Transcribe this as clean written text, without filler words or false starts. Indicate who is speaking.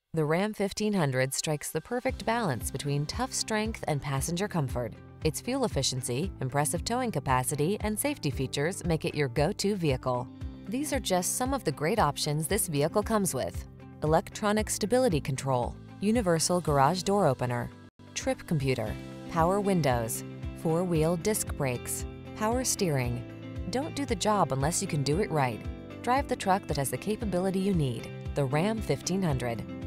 Speaker 1: The Ram 1500 strikes the perfect balance between tough strength and passenger comfort. Its fuel efficiency, impressive towing capacity, and safety features make it your go-to vehicle. These are just some of the great options this vehicle comes with: electronic stability control, universal garage door opener, trip computer, power windows, four-wheel disc brakes, power steering. Don't do the job unless you can do it right. Drive the truck that has the capability you need, the Ram 1500.